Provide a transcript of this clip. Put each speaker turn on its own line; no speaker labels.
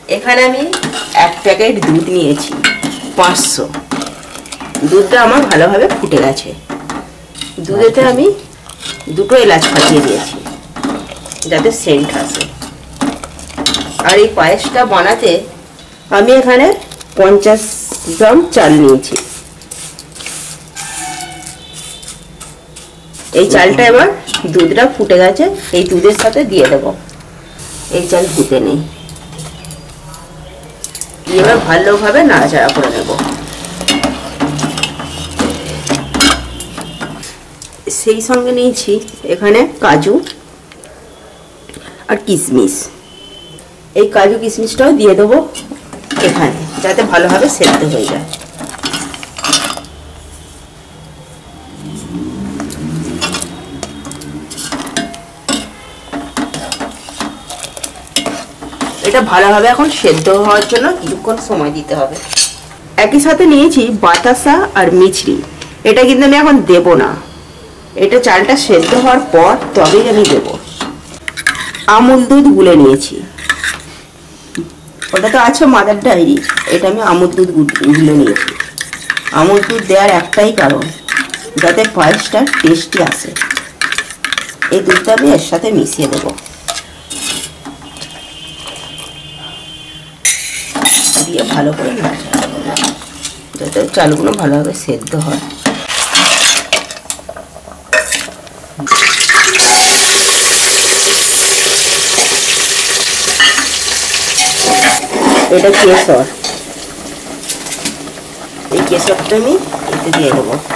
এখানে আমি 1 প্যাকেট দুধ নিয়েছি 500। দুধটা আমার ভালোভাবে ফুটে গেছে। দুধেতে আমি 2টো এলাচ ফাটিয়ে দিয়েছি যাতে সেন্ট আসে। আর এই পায়েসটা বানাতে আমি এখানে 50 গ্রাম চাল নিয়েছি। এই চালটা এবার দুধটা ফুটে গেছে, এই দুধের সাথে দিয়ে দেব। এই চাল ফুটে নেই, এবার ভালোভাবে নাড়াচাড়া করে নেব। সেই সঙ্গে নিয়েছি এখানে কাজু আর কিশমিশ। এই কাজু কিশমিশটাও দিয়ে দেবো এখানে যাতে ভালোভাবে সেদ্ধ হয়ে যায়। এটা ভালোভাবে এখন সেদ্ধ হওয়ার জন্য কিছুক্ষণ সময় দিতে হবে। একই সাথে নিয়েছি বাতাসা আর মিছরি। এটা কিন্তু আমি এখন দেব না, এটা চালটা সেদ্ধ হওয়ার পর তবেই আমি দেব। আমুল দুধ গুলে নিয়েছি, ওটা তো আছে মাদার ডায়েরি, এটা আমি আমুল দুধ গুলে নিয়েছি। আমুল দুধ দেওয়ার একটাই কারণ যাতে পায়েসটা টেস্টি আসে। এই দুধটা আমি এর সাথে মিশিয়ে দেব, দিয়ে ভালো করে নাড়াচাড়া করব যাতে চালগুলো ভালোভাবে সেদ্ধ হয়। এটা কেশর, এই কেশরটা আমি এতে দিয়ে দেবো।